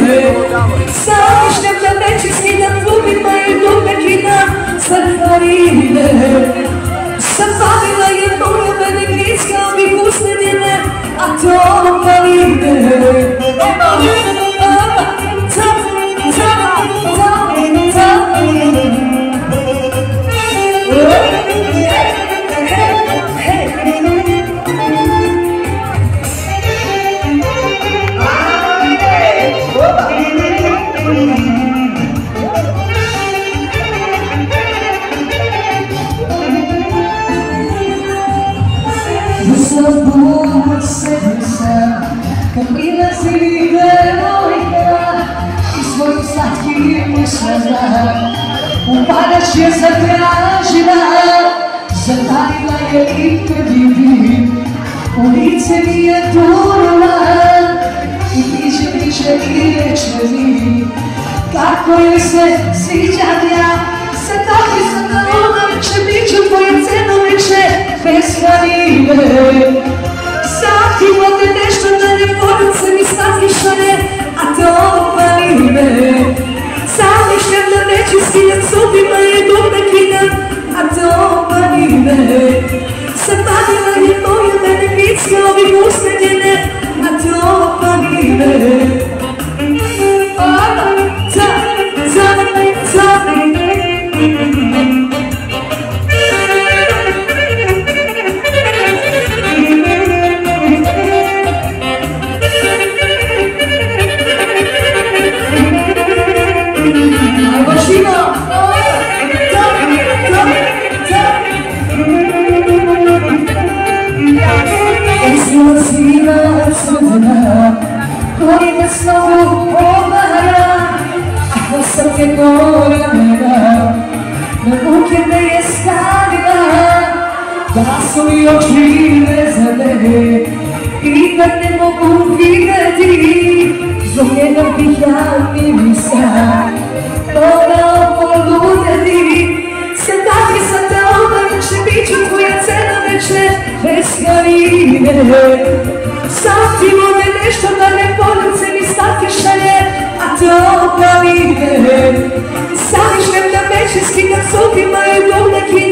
Zamišljam da neće skidam zubima i dupe kidam saffarine. Zapalila je moje mene griska ovih usnedine, a to paline. Zabudno sebi sam, kad prilazi devojka i svojim slatkim usnama upadač je zatražila, zatalila je i prvi dim, u lice mi je turila i bliže i reče mi kako joj se sviđam ja. Sad takvi sam na unače, bit ću tvoje cenoviće bez harine. Sati vode nešto da ne poruce mi slatkišane, a to paline. Zamišljam da neću skidam zubima i dupe kidam, a to paline. Zapalila je moje mene vicke ovih usnedjene, a to paline. Koji me slovu obara, a srce gora mena, na ruke me je stavila, da su mi oči vezane i kad ne mogu vidjeti, zbog njega bih ja mirisa mogao poludjeti. Sad takvi sam da obaveće, bit ću tvoja cenoveće bez harine. Sati vode nešto da ne poruce mi slatkišane, a to paline. Zamišljam da neće skidam zubima i dupe kidam,